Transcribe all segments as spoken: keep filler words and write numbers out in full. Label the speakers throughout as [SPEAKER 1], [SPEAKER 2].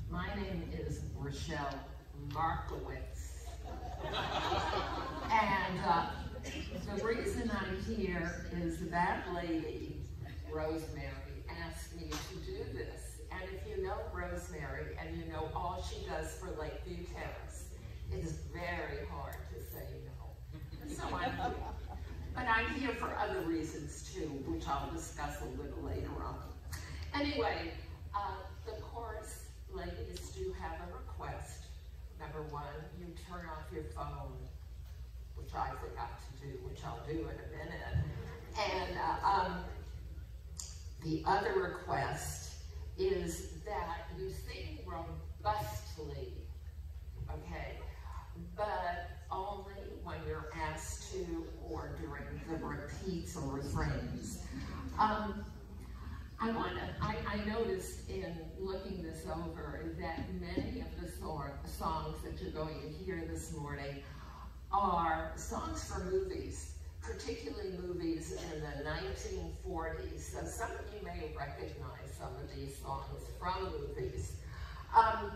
[SPEAKER 1] My name is Rochelle Markowitz. And uh, the reason I'm here is that lady, Rosemary, asked me to do this. And if you know Rosemary and you know all she does for Lakeview Terrace, it is very hard to say no. So I'm here. But I'm here for other reasons too, which I'll discuss a little later on. Anyway, uh, the chorus ladies do have a request. Number one, you turn off your phone, which I forgot to do, which I'll do in a minute. And uh, um, the other request is that you sing robustly, okay, but only when you're asked to or during the repeats or refrains. Um, I want to, I, I noticed in looking this over that many of the sor songs that you're going to hear this morning are songs for movies, particularly movies in the nineteen forties. So some of you may recognize some of these songs from movies. Um,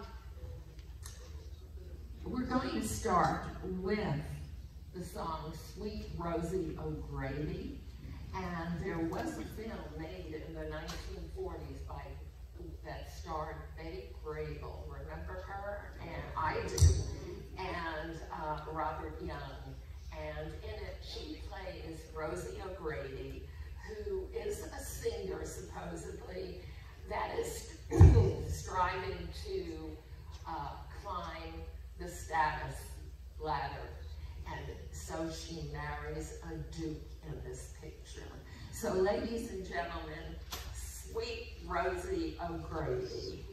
[SPEAKER 1] we're going to start with the song Sweet Rosie O'Grady. And there was a film made in the nineteen forties by, that starred Betty Grable. Remember her? And I do. And uh, Robert Young. And in it, she plays Rosie O'Grady, who is a singer, supposedly, that is striving to uh, climb the status ladder. And so she marries a duke in this picture. So ladies and gentlemen, Sweet Rosie O'Grady.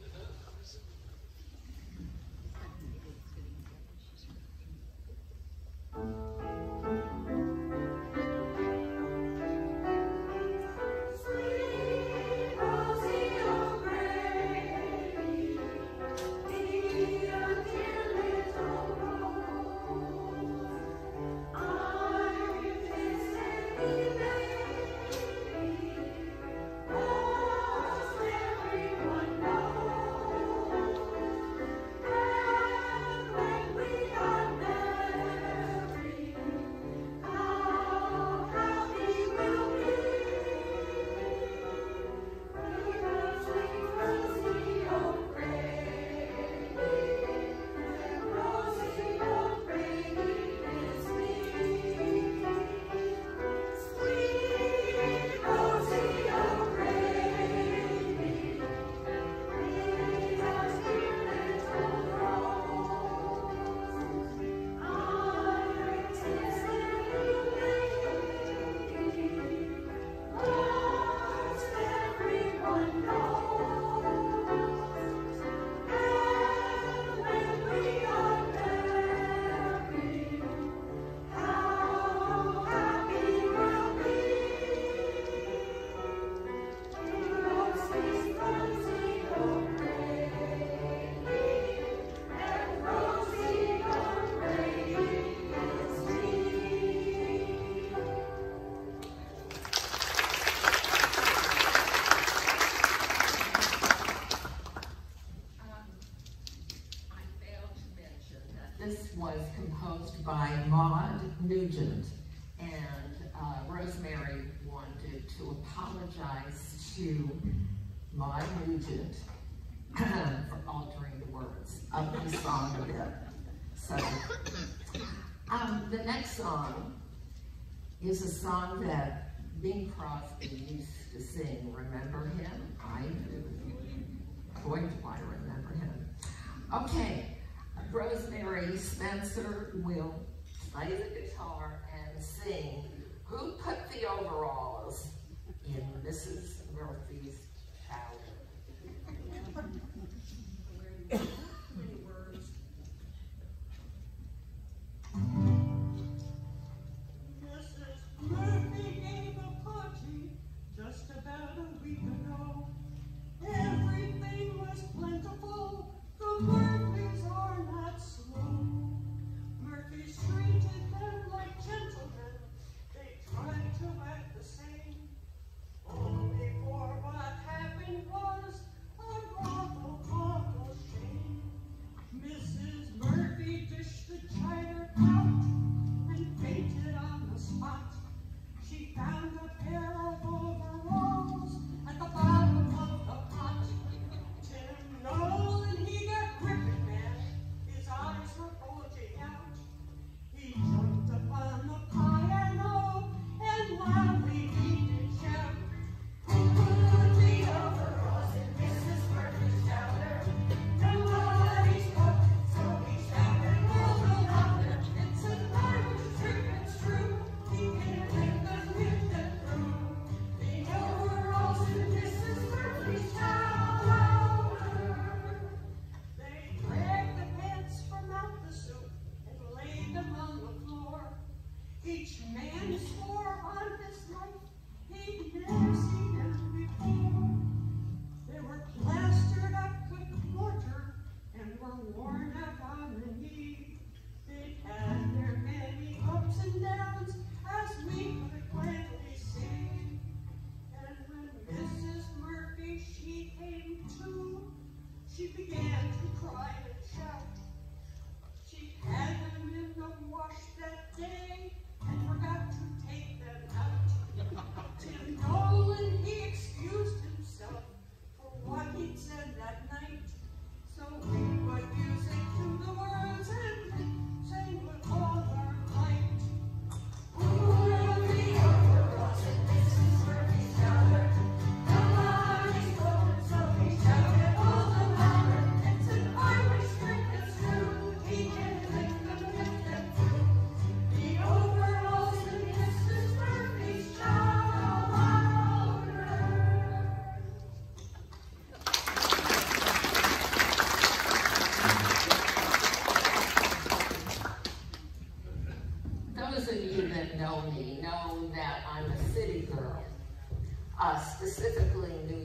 [SPEAKER 1] Nugent, and uh, Rosemary wanted to apologize to Maud Nugent for altering the words of the song a bit. So, um, the next song is a song that Bing Crosby used to sing. Remember him? I do. Boy, do I remember him. Okay, Rosemary Spencer will play the guitar and sing Who Put the Overalls in Missus Murphy's Shower.
[SPEAKER 2] Missus Murphy gave a party just about a week ago. Everything was plentiful. The Murphys are not slow. Murphys treated them like gentlemen. They tried to act the same. Only for what happened was a robbery.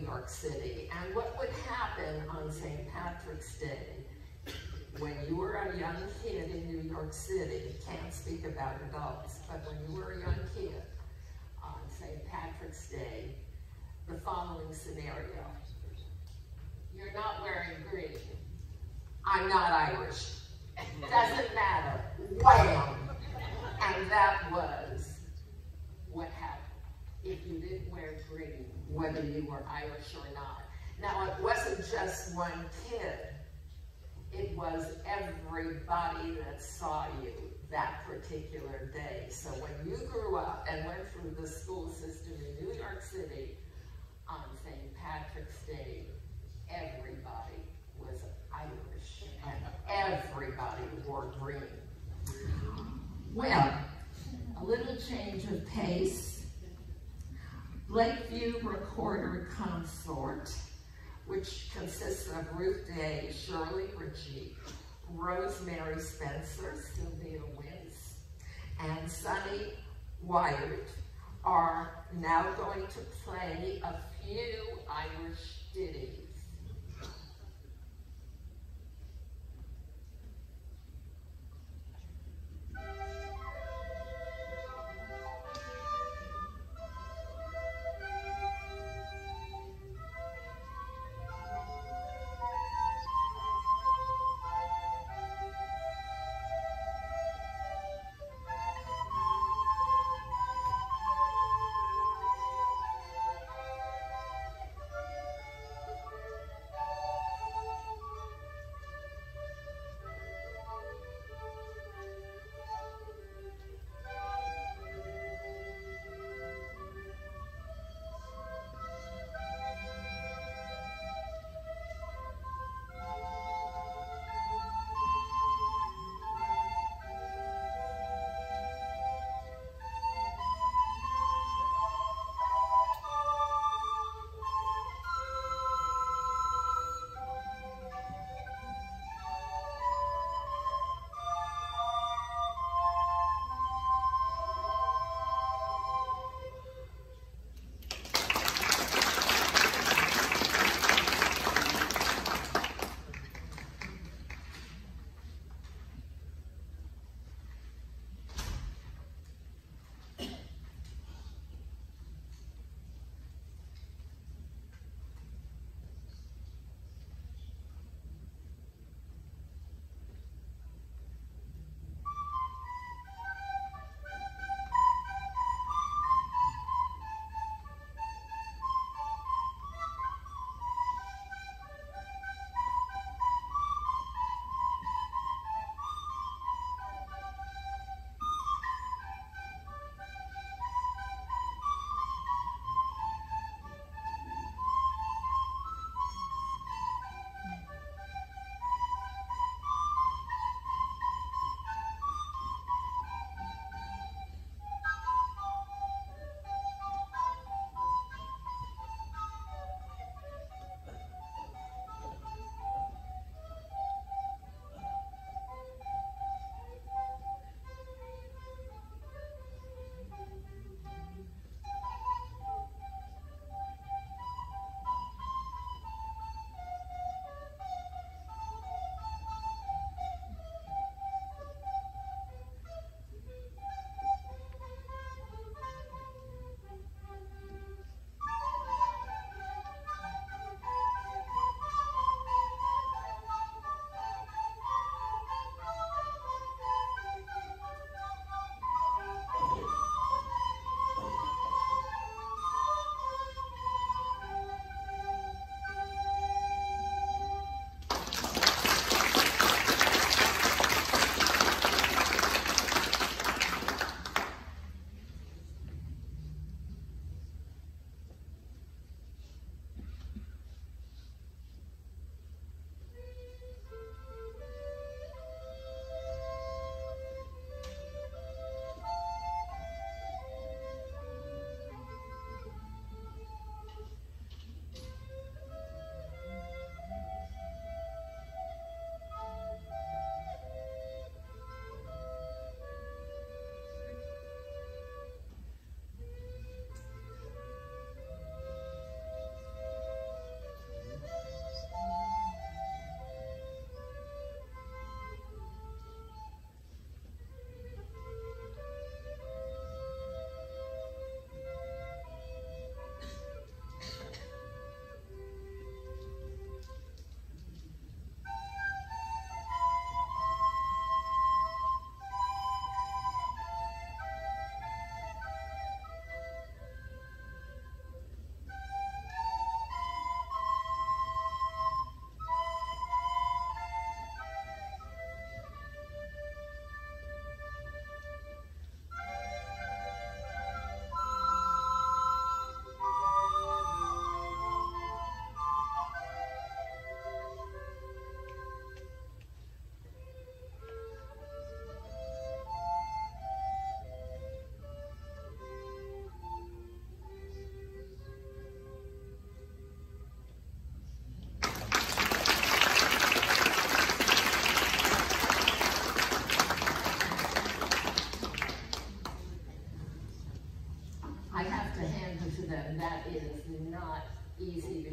[SPEAKER 1] York City. And what would happen on Saint Patrick's Day, when you were a young kid in New York City, can't speak about adults, but when you were a young kid on Saint Patrick's Day, the following scenario. You're not wearing green. I'm not Irish. Doesn't matter. Wham! And that was what happened if you didn't wear green, whether you were Irish or not. Now, it wasn't just one kid. It was everybody that saw you that particular day. So when you grew up and went through the school system in New York City on Saint Patrick's Day, everybody was Irish and everybody wore green. Well, a little change of pace. Lakeview Recorder Consort, which consists of Ruth Day, Shirley Ritchie, Rosemary Spencer, Sylvia Wintz, and Sunny Wyatt, are now going to play a few Irish ditties.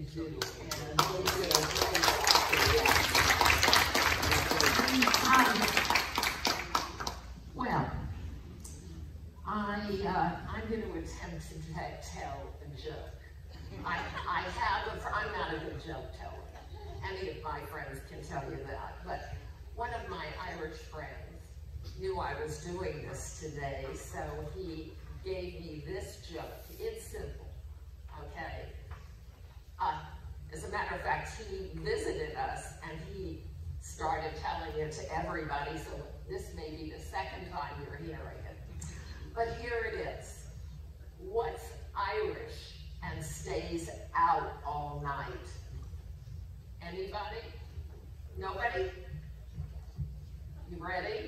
[SPEAKER 1] you do, and you do a great job. Um, well, I, uh, I'm going to attempt to tell a joke. I, I have a, I'm not a good joke teller. Any of my friends can tell you that. But one of my Irish friends knew I was doing this today, so he gave me this joke. It's simple, okay? Uh, as a matter of fact, he visited us and he started telling it to everybody, so this may be the second time you're hearing it. But here it is. What's Irish and stays out all night? Anybody? Nobody? You ready?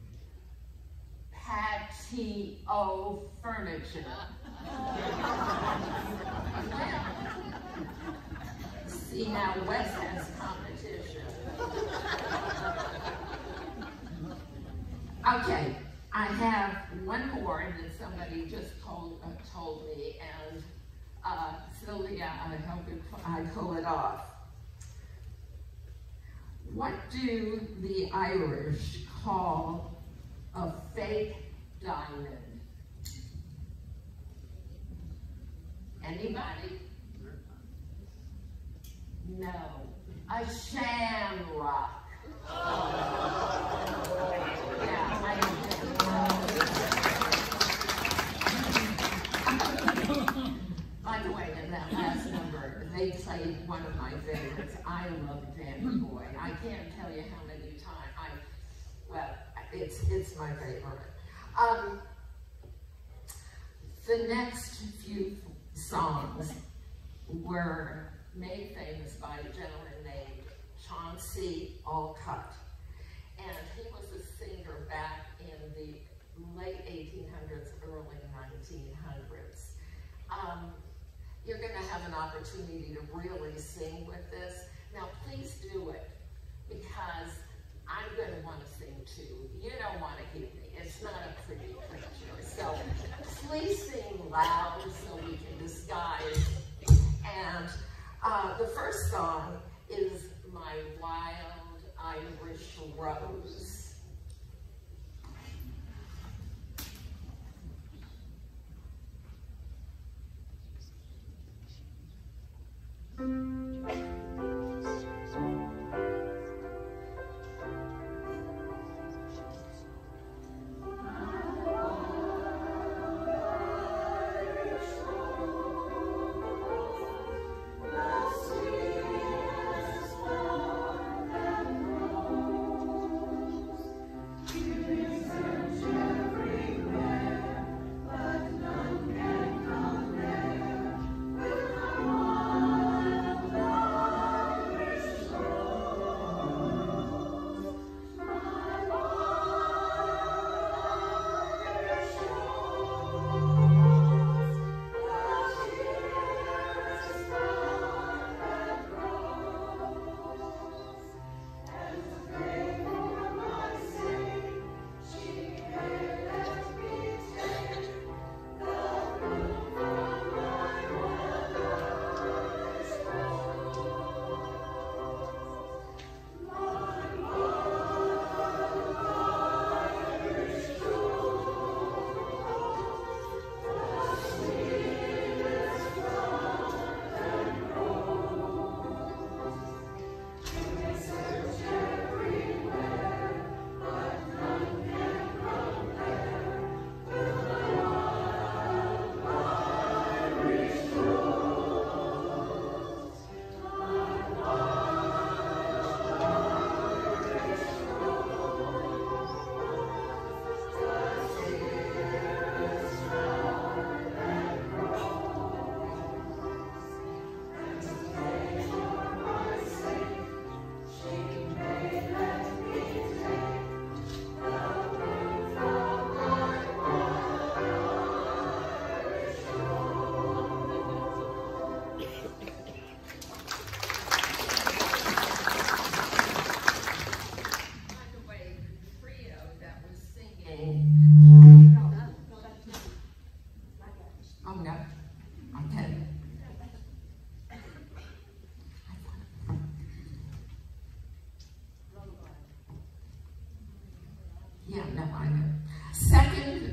[SPEAKER 1] Patio furniture. See, now Wes has competition. Okay, I have one more that somebody just told, uh, told me, and uh, Sylvia, I hope it, I pull it off. What do the Irish call a fake diamond? Anybody? No, a shamrock. Yeah, I By the way, in that last number, they played one of my favorites. I love Danny Boy. I can't tell you how many times I, well, it's it's my favorite. Um, the next few songs were made famous by a gentleman named Chauncey Alcott. And he was a singer back in the late eighteen hundreds, early nineteen hundreds. Um, you're going to have an opportunity to really sing with this. Now, please do it, because I'm going to want to sing too. You don't want to hear me. It's not a pretty picture. So please sing loud so we can disguise. And uh, the first song is My Wild Irish Rose.
[SPEAKER 2] Rose,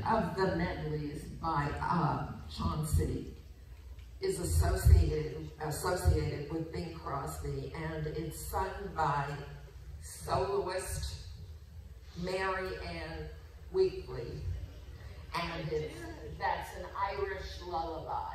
[SPEAKER 1] of the medleys by uh, Chauncey is associated associated with Bing Crosby, and it's sung by soloist Mary Ann Weekly, and it's, that's an Irish lullaby.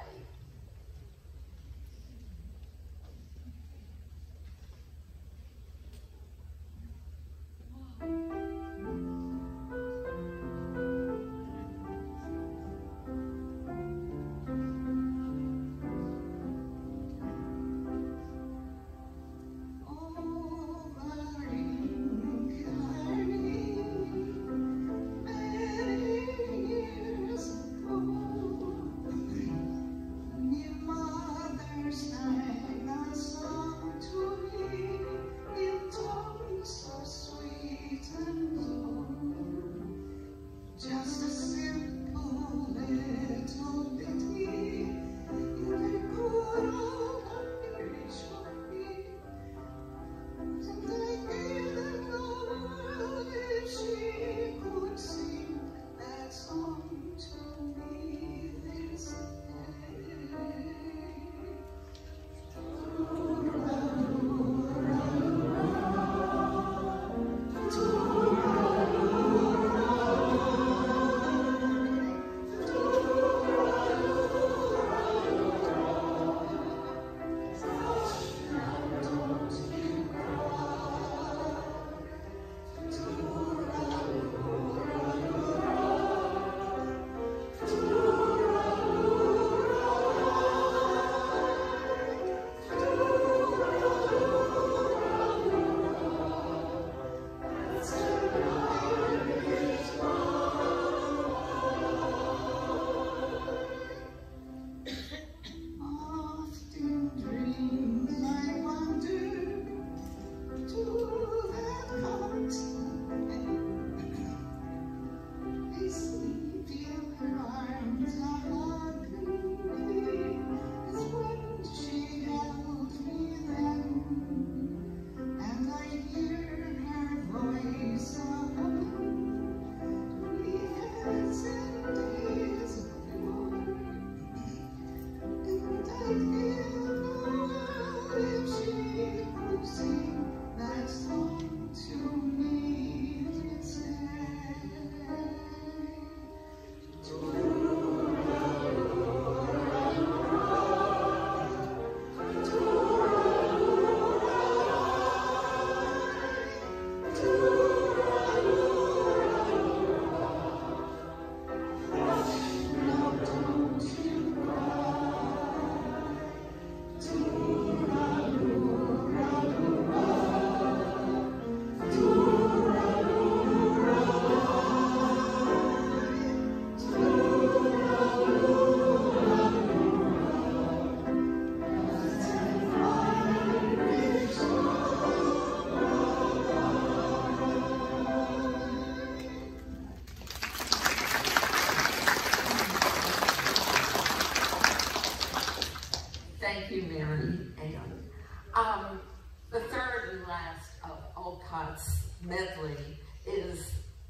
[SPEAKER 1] Thank you, Mary Ann. Um, the third and last of Olcott's medley is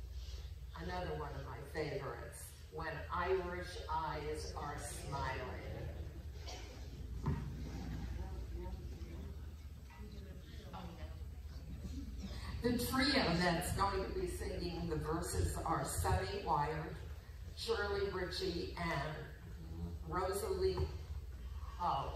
[SPEAKER 1] another one of my favorites, When Irish Eyes Are Smiling. The trio that's going to be singing the verses are Sunny Wired, Shirley Ritchie, and Rosalie Hall.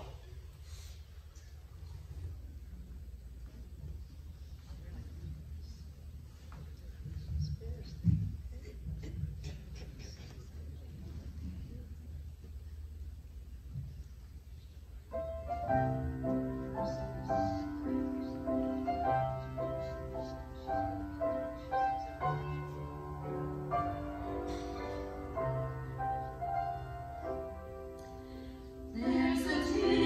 [SPEAKER 3] There's a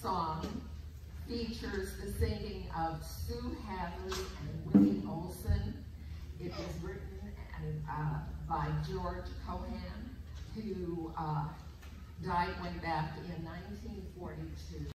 [SPEAKER 1] song features the singing of Sue Hadley and Winnie Olson. It was written and, uh, by George Cohan, who uh, died way back in nineteen forty-two.